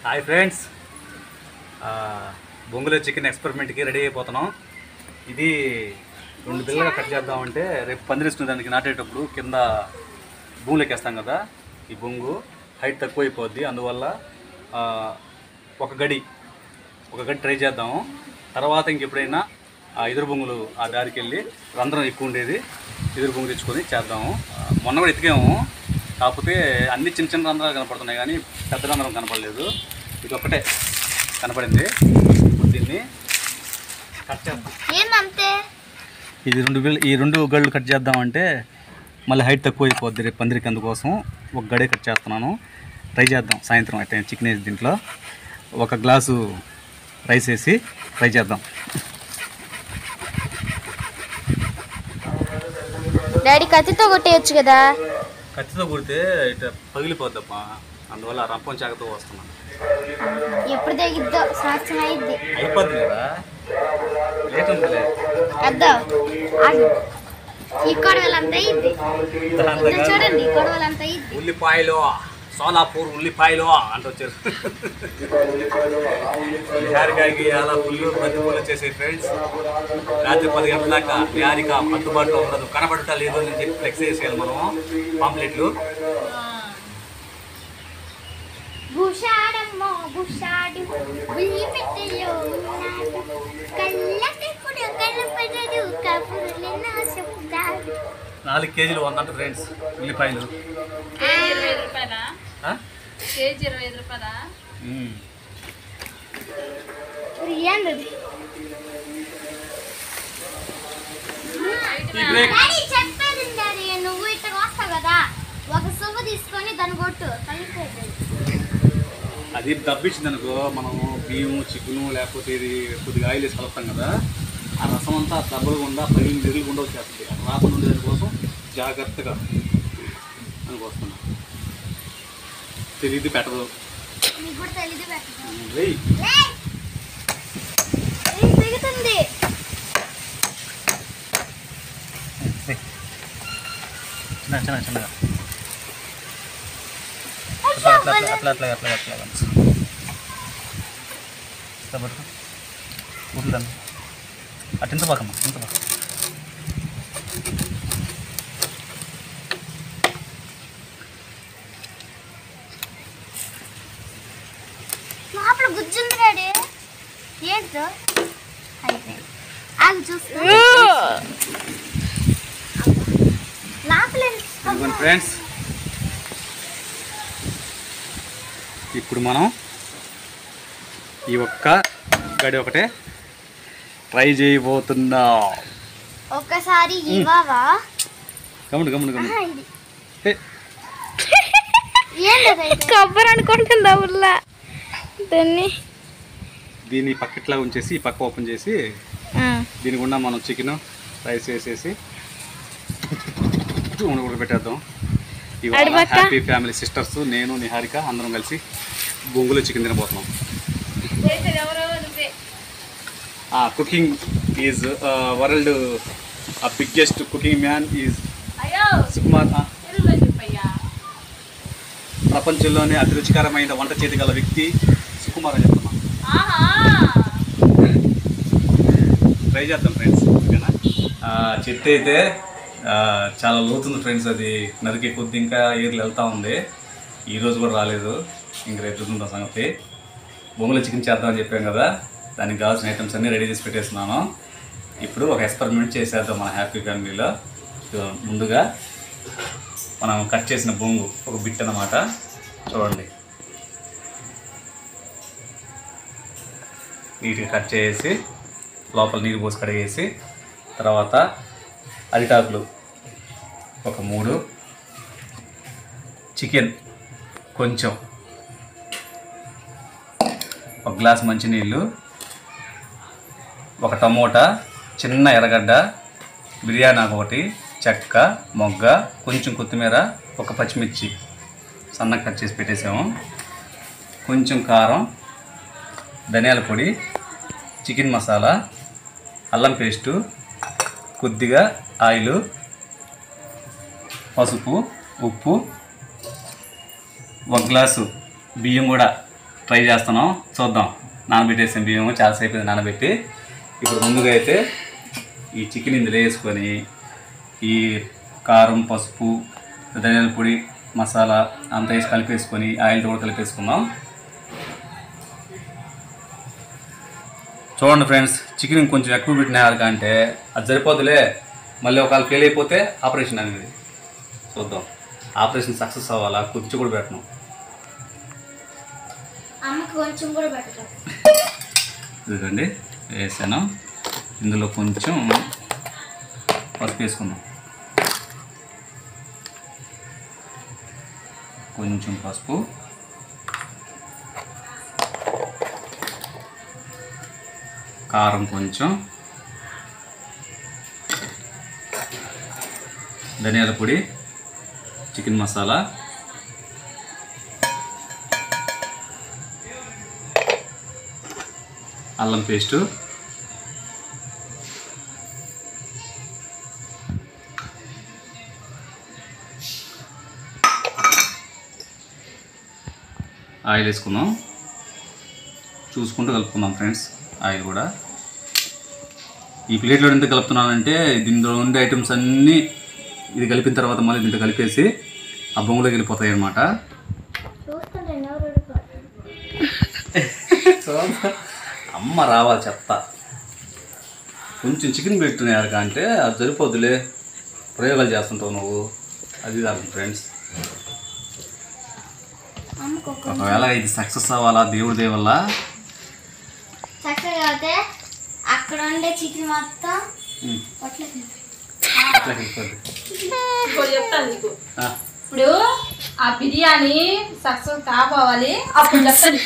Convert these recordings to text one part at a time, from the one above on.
Hi friends, బొంగులో chicken ఎక్స్పెరిమెంట్కి ready అయిపోతున్నాం. ఇది 2 బిల్లగా కట్ చేద్దామంటే రేపు పందిరేసుకునే దానికి నాటేటప్పుడు కింద భూమిలోకి వేస్తాం కదా, ఈ బొంగు హైట్ తక్కువ అయిపోద్ది. అందువల్ల ఒక గడి ట్రై చేద్దాము. తర్వాత ఇంకెప్పుడైనా ఆ ఎదురు బొంగులు ఆ దారికి వెళ్ళి రంధ్రం ఎక్కువ ఉండేది ఎదురు బొంగు తెచ్చుకొని చేద్దాము. మొన్న కూడా ఎతికాము, కాకపోతే అన్ని చిన్న చిన్న రంధ్రాలు కనపడుతున్నాయి కానీ పెద్ద రంధ్రం కనపడలేదు. ఇది ఒక్కటే కనపడింది. దీన్ని కట్ చేద్దాం. ఇది ఈ రెండు గళ్ళు కట్ చేద్దామంటే మళ్ళీ హైట్ తక్కువ అయిపోద్ది రేపు పందిరికి. అందుకోసం ఒక గడే కట్ చేస్తున్నాను. ట్రై చేద్దాం సాయంత్రం అయితే చికెన్ వేసి దీంట్లో 1 గ్లాసు రైస్ వేసి ట్రై చేద్దాం. డాడీ కత్తితో కొట్టేయచ్చు కదా. కత్తితో కొడితే ఇట్లా పగిలిపోద్దమ్మా, అందువల్ల రంపం చాకతో వస్తున్నాను. ఎప్పుడు తెగిద్దో సంవత్సరం అయింది. అయిపోద్ది కదా, లేట్ ఉందిలే. అద్దో ఈ కొడవలంతా అయింది చూడండి, ఈ కొడవలంతా అయింది. ఉల్లిపాయలు సోలాపూర్ ఉల్లిపాయలు అంటూ వచ్చారు. నిహారికకి అలా పుల్లు ప్రతి పుల్లు వచ్చేసాయి ఫ్రెండ్స్. రాత్రి 10 గంటల దాకా నిహారిక అందుబాటులో ఉండదు, కనబడటం లేదు అని చెప్పి ఫ్లెక్స్ చేసేయాలి మనం పాంప్లెట్లు. నాలుగు కేజీలు 100 అంట ఫ్రెండ్స్ ఉల్లిపాయలు. కేజీ 25 రూపాయలా? నువ్వు ఇట్లా వస్తావు కదా, ఒక సువ్వు తీసుకొని దాన్ని కొట్టు. అది దబ్బిచ్చింది అనుకో, మనము బియ్యము చికెను లేకపోతే ఇది కొద్దిగా ఆయిల్ వేసి కలుపుతాం కదా, ఆ రసం అంతా దెబ్బలుగుండా పగిలి నిరుగుండా వచ్చేస్తుంది. రాకుండా ఉండేది కోసం జాగ్రత్తగా అనుకొస్తున్నా. తెలియదు పెట్టదు. చిన్నగా చిన్నగా అట్లా పట్టుకో ఉరుదాన్ని అటు ఇంత పాకమ్మా, ఇంత పాక. గుజ్జుంది డాడీ, ఏంటో ఫ్రెండ్స్. ఇప్పుడు మనం ఈ ఒక్క గడి ఒకటే ట్రై చేయబోతున్నాం. ఒక్కసారి ఇవ్వవా? కొబ్బరి అనుకుంటుందా ఊర్లా? దీన్ని పక్కట్లా ఉంచేసి ఈ పక్క ఓపెన్ చేసి దీని గుండా మనం చికెన్ రైస్ వేసేసి పెట్టేద్దాం. ఇవాళ హ్యాపీ ఫ్యామిలీ సిస్టర్స్, నేను నిహారిక అందరం కలిసి బొంగులో చికెన్ తినబోతున్నాం. Cooking is world biggest cooking man is Sukumar. ప్రపంచంలోనే అతి రుచికరమైన వంట చేతి గల వ్యక్తి సుకుమార్ అని చెప్తున్నాం. ట్రై చేద్దాం ఫ్రెండ్స్. ఓకేనా? చెట్టు అయితే చాలా లోతుంది ఫ్రెండ్స్. అది నరికి కొద్ది ఇంకా ఏర్లు వెళ్తూ ఉంది. ఈరోజు కూడా రాలేదు, ఇంక రేపు చూద్దాం సంగతి. బొంగులో చికెన్ చేద్దామని చెప్పాం కదా, దానికి కావాల్సిన ఐటమ్స్ అన్నీ రెడీ చేసి పెట్టేస్తున్నాను. ఇప్పుడు ఒక ఎక్స్పెరిమెంట్ చేసేద్దాం మన హ్యాపీ ఫ్యామిలీలో. ముందుగా మనం కట్ చేసిన బొంగు ఒక బిట్ అన్నమాట, చూడండి. నీట్గా కట్ చేసి లోపల నీరు పోసి కడిగేసి, తర్వాత అరిటాకులు ఒక 3, చికెన్ కొంచెం, 1 గ్లాస్ మంచినీళ్ళు, 1 టమోటా, చిన్న ఎర్రగడ్డ, బిర్యానీ ఆకు 1, చెక్క, మొగ్గ, కొంచెం కొత్తిమీర, 1 పచ్చిమిర్చి సన్నగా కట్ చేసి పెట్టేసాము, కొంచెం కారం, ధనియాల పొడి, చికెన్ మసాలా, అల్లం పేస్టు, కొద్దిగా ఆయిల్, పసుపు, ఉప్పు, 1 గ్లాసు బియ్యం కూడా ట్రై చేస్తున్నాం, చూద్దాం. నానబెట్టేసిన బియ్యం చాలాసేపు అయింది నానబెట్టి. ఇప్పుడు ముందుగా అయితే ఈ చికెన్ ఇందులో వేసుకొని ఈ కారం, పసుపు, ధనియాల పొడి, మసాలా అంతా వేసి కలిపేసుకొని ఆయిల్తో కూడా కలిపేసుకుందాం. చూడండి ఫ్రెండ్స్, చికెన్ కొంచెం ఎక్కువ పెట్టినారు కంటే అది సరిపోదులే, మళ్ళీ ఒకవేళ ఫెయిల్ అయిపోతే ఆపరేషన్ అనేది. చూద్దాం, ఆపరేషన్ సక్సెస్ అవ్వాలా, కొంచెం కూడా పెట్టను. కొంచెం కూడా పెట్టు. ఇదిగోండి వేసాను. ఇందులో కొంచెం పసుపు వేసుకుందాం. కొంచెం పసుపు, కారం కొంచెం, ధనియాల పొడి, చికెన్ మసాలా, అల్లం పేస్టు, ఆయిల్ వేసుకుందాం. చూసుకుంటూ కలుపుకుందాం ఫ్రెండ్స్. ఆయిల్ కూడా ఈ ప్లేట్లో ఎంత కలుపుతున్నానంటే దీనిలో ఉండే ఐటమ్స్ అన్నీ ఇది కలిపిన తర్వాత మళ్ళీ దీంట్లో కలిపేసి ఆ బొంగులోకి వెళ్ళిపోతాయి అన్నమాట. అమ్మ రావాలి చెప్తా. కొంచెం చికెన్ పెట్టున్నారు అంటే అది సరిపోద్దులే, ప్రయోగాలు చేస్తుంటావు నువ్వు, అది కాదు ఫ్రెండ్స్. ఒకవేళ ఇది సక్సెస్ అవ్వాలా దేవుడి దేవల్ల, సక్సెస్ అవుతే అక్కడ ఉండే చికెన్ మొత్తం చెప్తాను నీకు. ఇప్పుడు ఆ బిర్యానీ సక్సెస్ కావాలి, అప్పుడు చెప్తాను.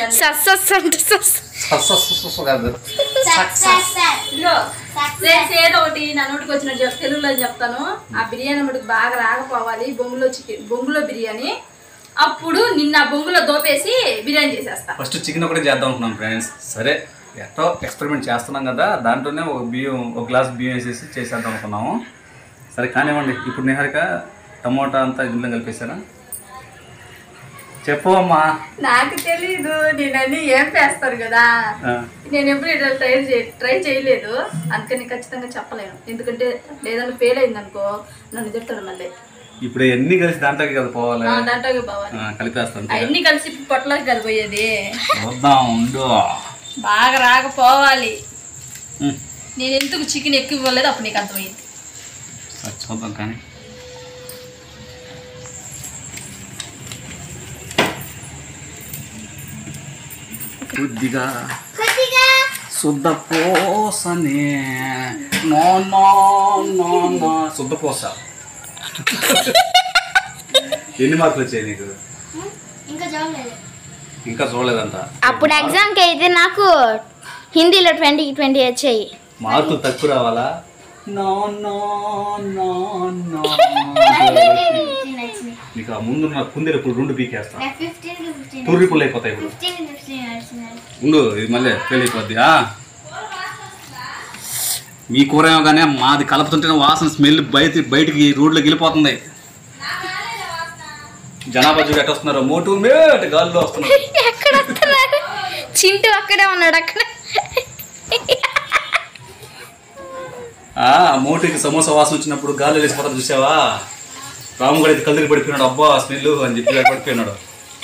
ఏదో ఒకటి నా నోటికి వచ్చినట్టు తెలుగులో చెప్తాను. ఆ బిర్యానీ మటుకు బాగా రాకపోవాలి, బొంగులో బిర్యానీ. అప్పుడు నిన్న బొంగులో దోపేసి బిర్యానీ చేసేస్తా. ఫస్ట్ చికెన్ ఒకటే చేద్దాం అనుకున్నాం ఫ్రెండ్స్. సరే ఎట్టో ఎక్స్పెరిమెంట్ చేస్తున్నాం కదా, దాంట్లోనే ఒక గ్లాస్ బియ్యం వేసేసి చేసేద్దాం అనుకున్నాము. సరే కానివ్వండి. ఇప్పుడు నిహారిక టమోటా అంతా ఇందులో కలిపేసారా? చెప్పు అమ్మా. నాకు తెలీదు, నేను అన్ని ఏం చేస్తారు కదా, నేను ఎప్పుడు ఇట్లా ట్రై చేయలేదు, అందుకని ఖచ్చితంగా చెప్పలేను. ఎందుకంటే లేదని ఫెయిల్ అయింది అనుకో నన్ను చెప్తాను మళ్ళీ. ఇప్పుడు ఎన్ని కలిసి దాంట్లోకి కదా పోవాలి, దాంట్లోకి పోవాలి, కలిపేస్తాను. అన్ని కలిసి పొట్టలోకి కలిపోయేది. చూద్దాం ఉండు, బాగా రాకపోవాలి. నేను ఎందుకు చికెన్ ఎక్కువ ఇవ్వలేదు అప్పుడు నీకు అర్థమయ్యింది. చూద్దాం. కానీ కొద్దిగా శుద్ధ పోసనే శుద్ధ పోస. ఎన్ని మార్కులు వచ్చాయి నీకు? ఇంకా చూడలేదంట. అప్పుడు ఎగ్జామ్కి అయితే నాకు హిందీలో 20 వచ్చాయి. మార్కులు తక్కువ రావాలా? నీకు ఆ ముందున్న కుందేలు ఇప్పుడు 2 పీకేస్తా, తుర్రిపులు అయిపోతాయి. ఇప్పుడు ఉండు, ఇది మళ్ళీ ఫెయిల్ అయిపోద్ది. మీ కూర ఏమో కానీ మాది కలుపుతుంటే వాసన స్మెల్ బయటికి రోడ్లోకి వెళ్ళిపోతుంది. జనాభా చూడు ఎట్ట వస్తున్నారు, మోటు మేట గాల్లో వస్తున్నారు. ఎక్కడ వస్తున్నారు? చింటూ అక్కడే ఉన్నాడు. అక్కడ మోటుకి సమోసా వాసన వచ్చినప్పుడు గాల్లో వేసిపోతాడు చూసావా? రాము కూడా అయితే కళ్ళకి పడిపోయినాడు, అబ్బా స్మెల్ అని చెప్పి పడిపోయినాడు.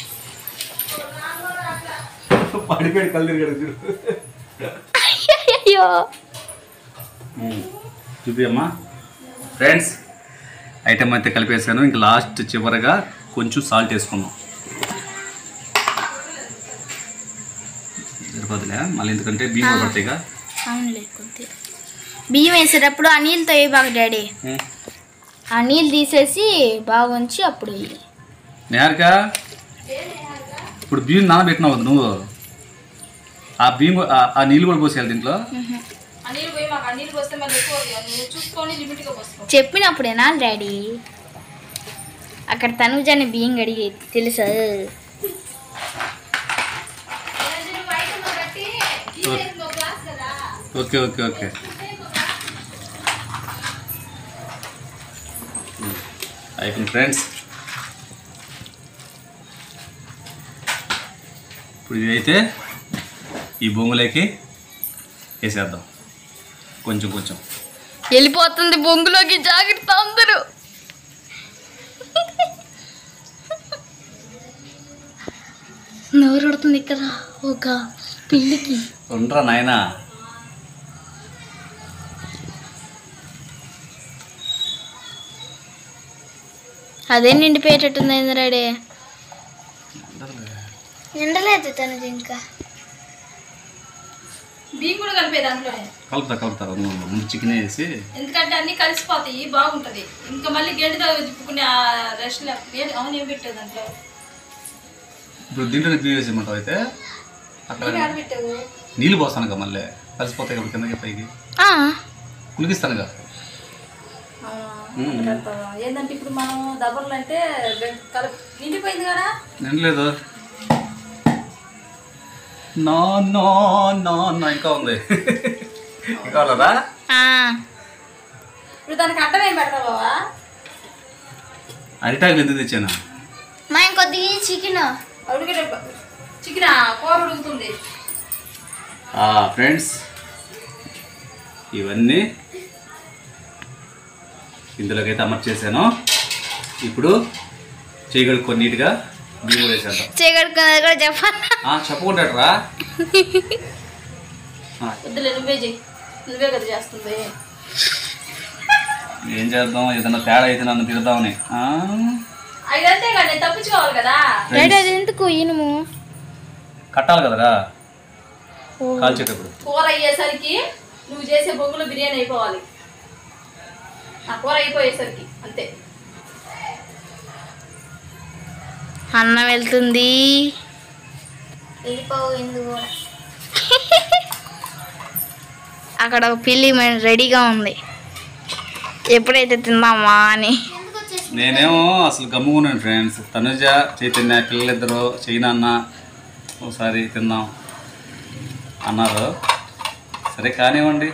పడిపోయాడు కళ్ళు తిరిగాడు. చూపియమ్మా ఫ్రెండ్స్. ఐటమ్ అయితే కలిపేసాను. ఇంకా లాస్ట్ చివరగా కొంచెం సాల్ట్ వేసుకుందాం. సరిపోతులే మళ్ళీ, ఎందుకంటే బియ్యం కూడా పడతాయిగా. బియ్యం వేసేటప్పుడు ఆ నీళ్ళతో ఏ బాగా డాడీ, ఆ నీళ్ళు తీసేసి బాగా ఉంచి అప్పుడు నేరక. ఇప్పుడు బియ్యం నానబెట్టినావు నువ్వు, ఆ బియ్యం ఆ నీళ్ళు కూడా పోసేయాలి దీంట్లో. చెప్పినప్పుడేనా డాడీ? అక్కడ తనుజాని బియ్యం కడిగి తెలుసా? Okay okay okay. అయిపోయింది ఫ్రెండ్స్. ఇప్పుడు ఇదైతే ఈ బొంగులోకి వేసేద్దాం కొంచెం కొంచెం. వెళ్ళిపోతుంది బొంగులోకి, జాగ్రత్త అందరూ. నోరుడుతుంది ఇక్కడ ఒక పిల్లికి. ఉండరా నాయనా. అదే నిండిపోయేటట్టుంది ఇంద్రాడే. నిండలేదు తనది ఇంకా. బియ్యం కూడా కలిపే దాంట్లోనే కలుపుతారు ముందు చికెన్ వేసి, ఎందుకంటే అన్ని కలిసిపోతాయి, బాగుంటది. ఇంకా మళ్ళీ గడ్డి తిప్పుకునే రెస్ట్ లేదు. అవును, ఏం పెట్టావు దాంట్లో? ఇప్పుడు దీంట్లో బియ్యం వేసేయమంటావు అయితే? అక్కడ పెట్టావు నీళ్ళు పోస్తానుగా, మళ్ళీ కలిసిపోతాయి కాబట్టి కిందకి పైకి కులికిస్తానుగా. ఏంటంటే ఇప్పుడు మనం దబ్బర్లు అంటే నిండిపోయింది కదా. నిండలేదు. నో నో నో నో ఇంకా ఉంది. ఇంకా వాళ్ళదా? ఇప్పుడు దానికి అడ్డం ఏం పెడతావు బావా? అరిటాకులు ఎందుకు తెచ్చాను? మా ఇంకొద్ది చికెన్ చికెన్ కూర ఉడుకుతుంది. ఫ్రెండ్స్, ఇవన్నీ ఇందులోకి అయితే అమర్చేసాను. ఇప్పుడు చేయగలుగుకొని నీట్గా బియ్యం వేసేద్దాం. చేయగలుగుకున్నది కూడా చెప్పాలి. చెప్పుకుంటాడరా. వద్దులే, నువ్వే చెయ్యి, నువ్వే కదా చేస్తుంది. ఏం చేద్దాం, ఏదైనా తేడా అయితే నన్ను తిడదామని. అదంతే కదా, తప్పించుకోవాలి కదా. ఎందుకు ఇనుము కట్టాలి కదరా కాల్చేటప్పుడు. కూర అయ్యేసరికి నువ్వు చేసే బొంగులో బిర్యానీ అయిపోవాలి. ఆ కూర అయిపోయేసరికి అంతే. అన్నం వెళ్తుంది. వెళ్ళిపోయింది కూడా. అక్కడ ఒక పిల్లి రెడీగా ఉంది, ఎప్పుడైతే తిందామా అని. నేనేమో అసలు గమ్ముకున్నాను ఫ్రెండ్స్. తనుజ, చైతన్య పిల్లలిద్దరూ చైనా ఒకసారి తిందాం అన్నారు. సరే కానివ్వండి.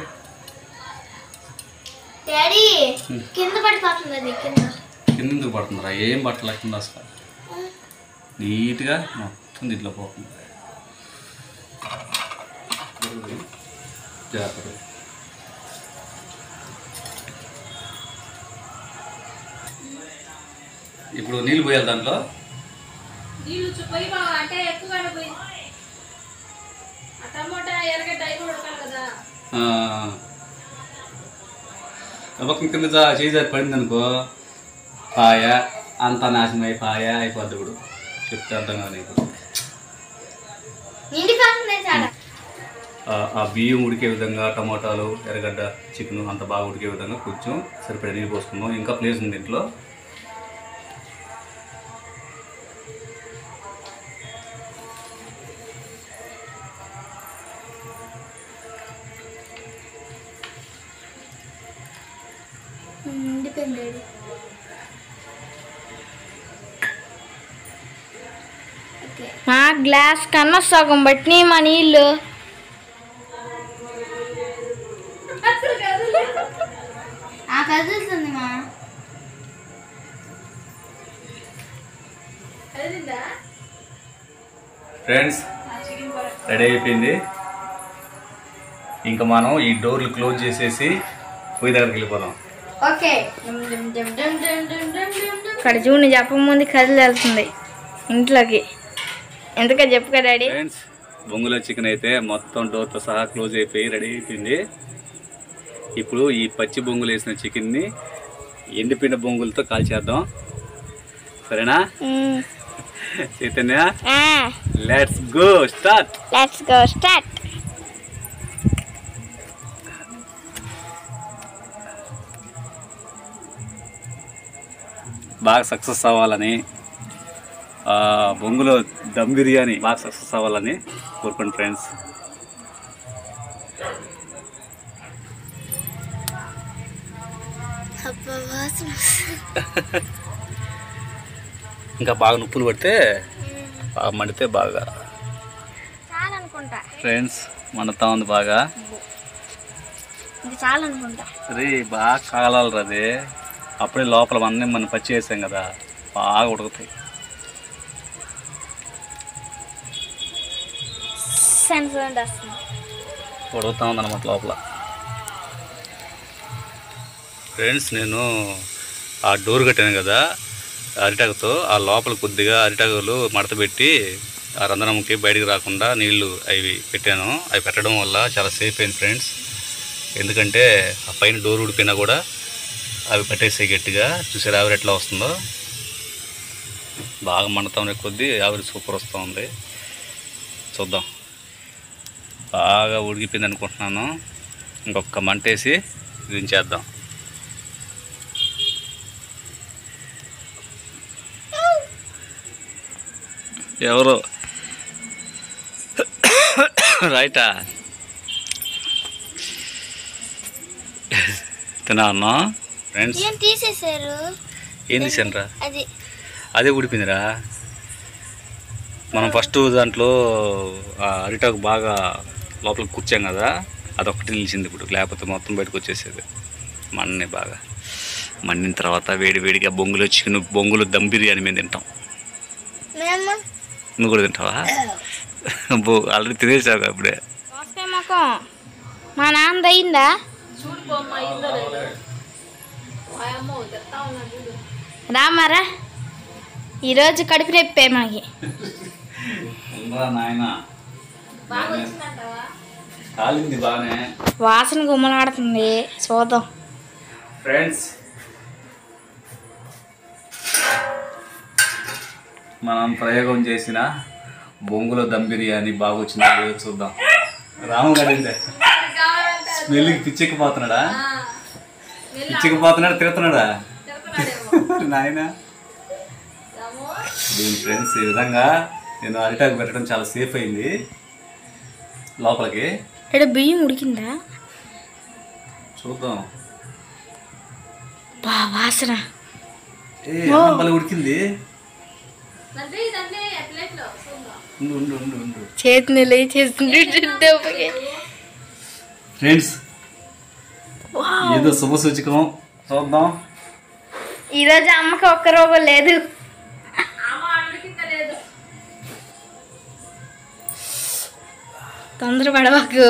డాడీ కింద పడిపోతుంది అది. కింద ఎందుకు పడుతుందిరా? ఏం పట్టలేకుండా అసలు నీట్గా మొత్తం దీంట్లో పోతుంది. జాగ్రత్త. ఇప్పుడు నీళ్ళు పోయాలి దాంట్లో. నీళ్ళు పోయి అంటే ఎక్కువగానే పోయి టమోటా ఎర్రగడ్డ అయి కూడా ఉడకాలి కదా. పక్కన కింద చేసి పడింది అనుకో, పాయ అంతా నాశనం పాయ అయిపోద్ది. ఇప్పుడు చెప్తే అర్థం కాదు నీకు. ఆ బియ్యం ఉడికే విధంగా టమోటాలు, ఎర్రగడ్డ, చికెన్ అంత బాగా ఉడికే విధంగా కొంచెం సరిపడే నీళ్ళు పోసుకుందాం. ఇంకా ప్లేస్ ఉంది ఇంట్లో. మా గ్లాస్ కన్నా సగం బట్టి మా నీళ్ళు. కదులుతుంది మా. ఫ్రెండ్స్, రెడీ అయిపోయింది. ఇంకా మనం ఈ డోర్లు క్లోజ్ చేసేసి పొయ్యి దగ్గరికి వెళ్ళిపోదాం. ఓకే. ఇక్కడ చూడు, చెప్పముందు కదిలి వెళ్తుంది ఇంట్లోకి. ఎందుకని చెప్పు కదా డాడీ. ఫ్రెండ్స్, బొంగులో చికెన్ అయితే మొత్తం డోర్తో సహా క్లోజ్ అయిపోయి రెడీ అయిపోయింది. ఇప్పుడు ఈ పచ్చి బొంగులు వేసిన చికెన్ని ఎండిపోయిన బొంగులతో కాల్చేద్దాం. సరేనా చైతన్య? Let's go start. బాగా సక్సెస్ అవ్వాలని, బొంగులో దమ్ బిర్యానీ బాగా సక్సెస్ అవ్వాలని కోరుకోండి ఫ్రెండ్స్. ఇంకా బాగా నొప్పులు పడితే, బాగా మండితే బాగా ఫ్రెండ్స్ మండుతా ఉంది బాగా. అరే బాగా కాలాలి అది. అప్పుడే లోపల అన్నీ మనం పచ్చి వేసాం కదా, బాగా ఉడుకుతాయి. అని సౌండ్ వస్తుంది. ఉడుకుతా ఉందన్నమాట లోపల. ఫ్రెండ్స్, నేను ఆ డోర్ కట్టాను కదా అరిటాకుతో, ఆ లోపల కొద్దిగా అరిటాకులు మడత పెట్టి ఆ రంధ్రంకి బయటికి రాకుండా నీళ్లు అవి పెట్టాను. అవి పెట్టడం వల్ల చాలా సేఫ్ అయింది ఫ్రెండ్స్. ఎందుకంటే ఆ పైన డోర్ ఊడిపోయినా కూడా అవి పట్టేసే గట్టిగా. చూసారు ఆవిరి ఎట్లా వస్తుందో, బాగా మండుతా ఉండే కొద్దీ ఆవిరి సూపర్ వస్తూ ఉంది. చూద్దాం. బాగా ఉడికిపోయింది అనుకుంటున్నాను. ఇంకొక మంట వేసి దించేద్దాం. ఎవరు రైటా తిన్నా అన్నా ఫ్రెండ్స్? ఏం తీసేశారు? ఏం తీసానురా? అది అదే ఉడిపోయిందిరా. మనం ఫస్ట్ దాంట్లో అరిటాకు బాగా లోపలికి కూర్చాం కదా, అదొక్కటి నిలిచింది ఇప్పుడు, లేకపోతే మొత్తం బయటకు వచ్చేసేది. మన్ని బాగా మండిన తర్వాత వేడి వేడిగా బొంగులు చికెన్, బొంగులు దమ్ బిర్యానీ మేము తింటాం. నువ్వు కూడా తింటావా? ఆల్రెడీ తినేసావు అప్పుడే. మా నాన్న అయిందా? రామారా, ఈరోజు కడుపు నొప్పే మాకి. వాసన గుమ్మలాడుతుంది, చూద్దాం ఫ్రెండ్స్. మనం ప్రయోగం చేసిన బొంగులో దమ్ బిర్యానీ బాగా వచ్చిందా లేదో చూద్దాం. రాము గడిందే స్మెల్కి పిచ్చెక్కిపోతున్నాడా? పిచ్చెక్కిపోతున్నాడా, తిరుగుతున్నాడా నాయన? దీని ఫ్రెండ్స్, ఈ విధంగా నేను అరిటాకు పెట్టడం చాలా సేఫ్ అయింది లోపలికి. ఇక్కడ బియ్యం ఉడికిందా చూద్దాం. బా వాసన భలే ఉడికింది. చేతిని చేస్తుంది ఫ్రెండ్స్. ఏదో శుభ సూచకం. చూద్దాం. ఈరోజు అమ్మకి ఒక్క రోగం లేదు. తొందరపడవాకు.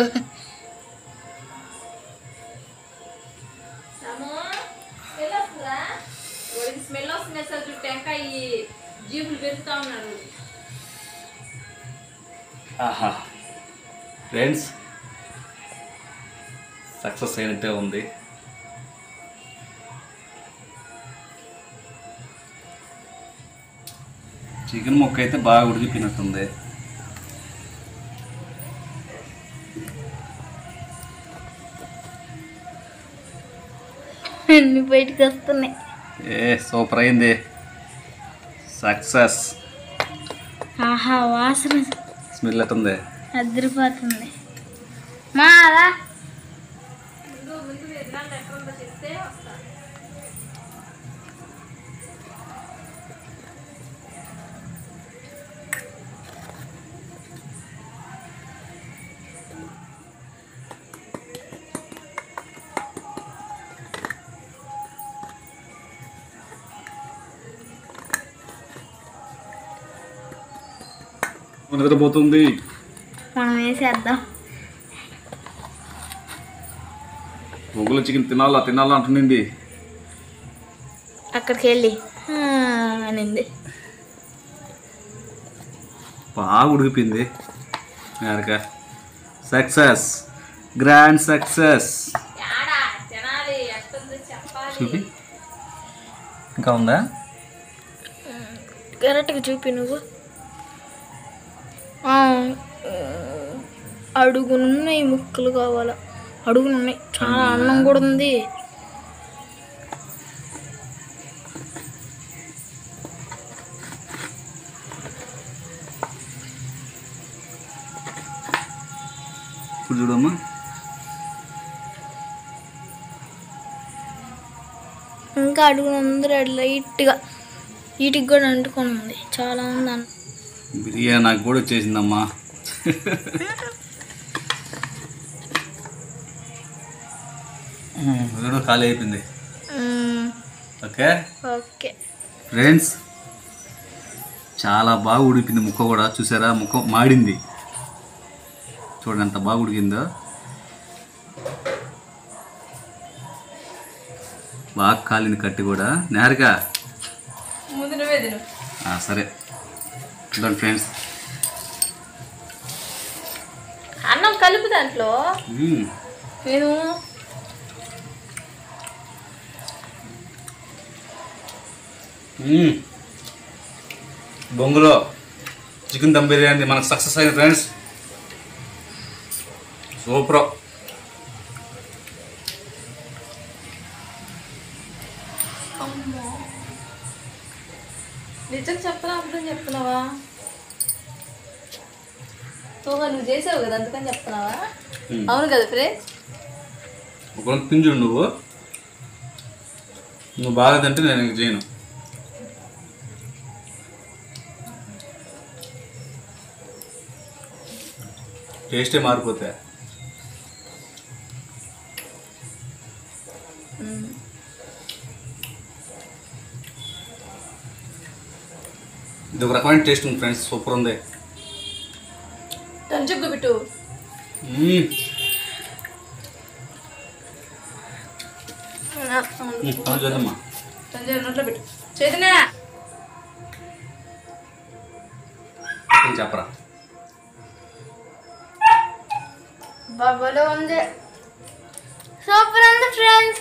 స్మెల్ వస్తుంది అసలు. టెంకాయ జీబులు పెరుగుతా ఉన్నాడు. ఆహా ఫ్రెండ్స్, సక్సెస్ అయినట్టే ఉంది. చికెన్ ముక్క అయితే బాగా ఉడికిపోయినట్టుంది. అన్ని బయటకు వస్తున్నాయి. సూపర్ అయింది. సక్సెస్. ఆహా వాసన స్మెల్ ఎట్టుంది? అదిరిపోతుంది. మారా నిద్రపోతుంది. మనం వేసేద్దాం. బొగ్గుల చికెన్ తినాలా తినాలా అంటుండింది. అక్కడికి వెళ్ళి అనింది. బాగా ఉడికిపోయింది. Success, grand success. చూపి, ఇంకా ఉందా? కరెక్ట్గా చూపి నువ్వు. అడుగునున్నాయి ముక్కలు కావాలా? అడుగునున్నాయి. చాలా అన్నం కూడా ఉంది. ఇప్పుడు చూడమ్మా. ఇంకా అడుగునందరూ లైట్గా వీటికి కూడా అంటుకొని ఉంది. చాలా ఉంది అన్న. బిర్యానీ నాకు కూడా వచ్చేసిందమ్మా. ఖాళీ అయిపోయింది. ఓకే ఓకే ఫ్రెండ్స్, చాలా బాగా ఉడికింది ముక్క కూడా. చూసారా, ముక్క మాడింది. చూడండి ఎంత బాగా ఉడికిందో. బాగా కాలింది కట్టి కూడా. నేరుగా ముందు నువ్వే తిను. సరే చూడండి ఫ్రెండ్స్. అన్నం కలుపు దాంట్లో. నేను బొంగులో చికెన్ దమ్ బిర్యానీ మనకు సక్సెస్ అయింది ఫ్రెండ్స్. సూపర్. నిజం చెప్తున్నా అర్థం చెప్తున్నావా? నువ్వు చేసావు కదా అందుకని చెప్తున్నావా? అవును కదా ఫ్రెండ్స్. ఒక తింజుడు నువ్వు బాగా తింటే నేను ఇంక చేయను. టేస్టే మారిపోతా. ఇది ఒక రకమైన టేస్ట్ ఉంది ఫ్రెండ్స్. సూపర్ ఉంది. తంచుకు బిట్టు. చూద్దామా. నోట్లో పెట్టు. చైతన్య చెప్పరా. బాబులో ఉంది. సూపర్ ఉంది ఫ్రెండ్స్.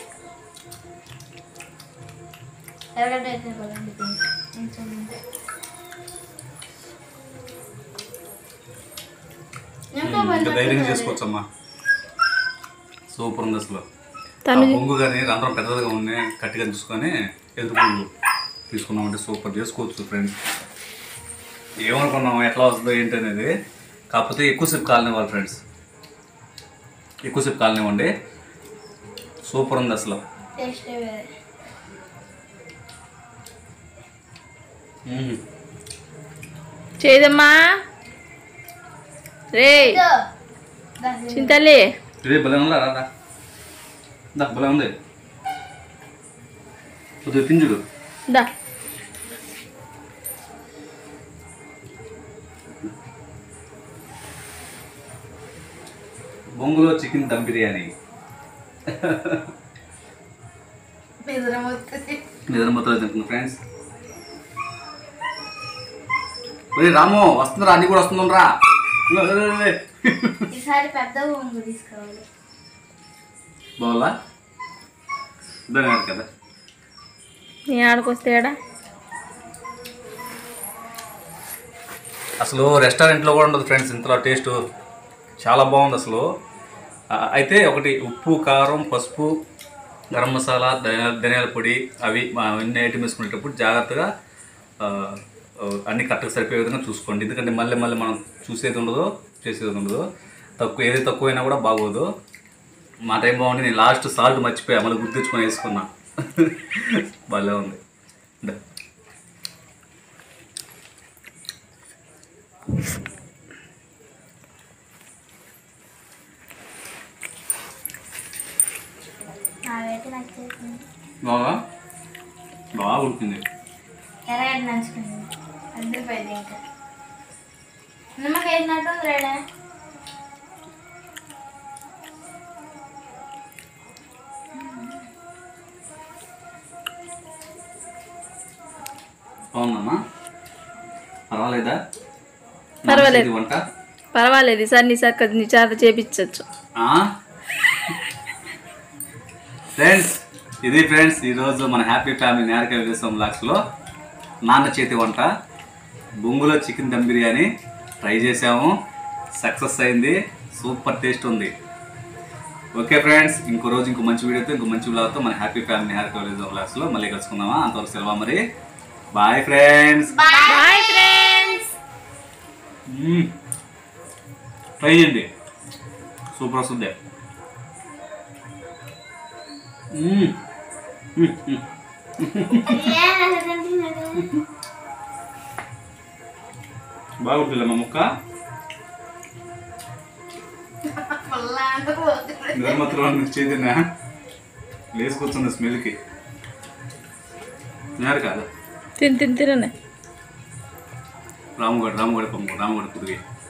ఎరగడ్డ అయితే ధైర్యం చేసుకోవచ్చమ్మా. సూపర్ ఉంది అసలు. బొంగు కానీ రంధ్రం పెద్దదిగా ఉంది, గట్టిగా చూసుకొని ఎదురు బొంగు తీసుకున్నామంటే సూపర్ చేసుకోవచ్చు ఫ్రెండ్స్. ఏమనుకున్నాము ఎట్లా వస్తుందో ఏంటి అనేది. కాకపోతే ఎక్కువసేపు కాలనివ్వాలి ఫ్రెండ్స్, ఎక్కువసేపు కాలనివ్వండి. సూపర్ ఉంది అసలు. చేదమ్మా రే చింతల్లి. రే భలే ఉందా రాదా. భలే ఉంది. కొద్దిగా తింజుడు. దా బొంగులో చికెన్ దమ్ బిర్యానీ. నిద్రమొత్తలో తింటుంది ఫ్రెండ్స్. రాము వస్తుందిరా, అన్ని కూడా వస్తుందిరా. ఈసారి పెద్ద బొంగు తీసుకోవాలి. బాగులా దాని కదా. నీ ఆడకొస్తే అసలు రెస్టారెంట్లో కూడా ఉండదు ఫ్రెండ్స్ ఇంతలో టేస్ట్. చాలా బాగుంది అసలు. అయితే ఒకటి ఉప్పు, కారం, పసుపు, గరం మసాలా, ధనియాల పొడి అవి అన్ని ఐటమ్ వేసుకునేటప్పుడు జాగ్రత్తగా అన్ని కరెక్ట్గా సరిపోయే విధంగా చూసుకోండి. ఎందుకంటే మళ్ళీ మనం చూసేది ఉండదు, చేసేది ఉండదు. ఏది తక్కువైనా కూడా బాగోదు. మా టైం బాగుంది. నేను లాస్ట్ సాల్ట్ మర్చిపోయా, మళ్ళీ గుర్తు తెచ్చుకొని వేసుకున్నా. భలే ఉంది. బాగా బాగా ఉడికింది. ఎరగడ్డ నంచుకుంది. అద్దరిపోయింది. ఇంకా నిమ్మకాయ వేసినట్టుంది రేడా. బాగుందమ్మా. పర్వాలేదా? పర్వాలేదు వంట పర్వాలేదు. సార్ నీ చేత చేపించచ్చు ఫ్రెండ్స్. ఇది ఫ్రెండ్స్ ఈరోజు మన హ్యాపీ ఫ్యామిలీ నేరక విదేశం బ్లాగ్స్లో నాన్న చేతి వంట బొంగులో చికెన్ దమ్ బిర్యానీ ట్రై చేసాము. సక్సెస్ అయింది. సూపర్ టేస్ట్ ఉంది. ఓకే ఫ్రెండ్స్, ఇంకో రోజు ఇంకో మంచి వీడియోతో ఇంకో మంచి బ్లాగ్తో మన హ్యాపీ ఫ్యామిలీ నేరక విదేశం బ్లాగ్స్లో మళ్ళీ కలుసుకుందామా. అంతవరకు సెలవు మరి. Bye friends. Bye friends. Try చేయండి. సూపర్ వస్తుంది. బాగుంటుందమ్మా ముక్క. గర్మత్తులో చేతినా లేసుకొచ్చింది స్మెల్కి. తిన్నారు కాదా. తినే రాముగడ కుదిరి.